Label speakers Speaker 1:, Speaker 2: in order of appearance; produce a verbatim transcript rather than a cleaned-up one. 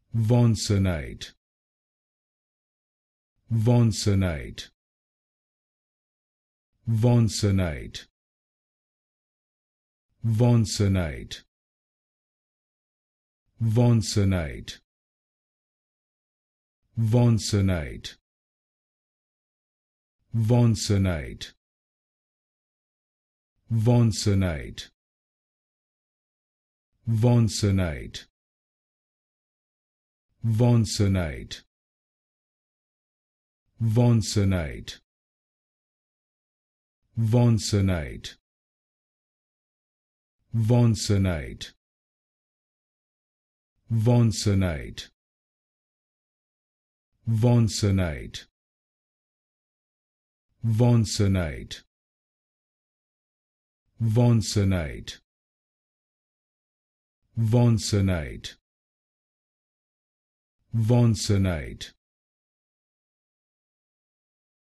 Speaker 1: Vonsenite, Vonsenite, Vonsenite, Vonsenite, Vonsenite, Vonsenite, Vonsenite, Vonsenite, Vonsenite, Vonsenite, Vonsenite, Vonsenite, Vonsenite, Vonsenite, Vonsenite, Vonsenite, Vonsenite, Vonsenite, Vonsenite,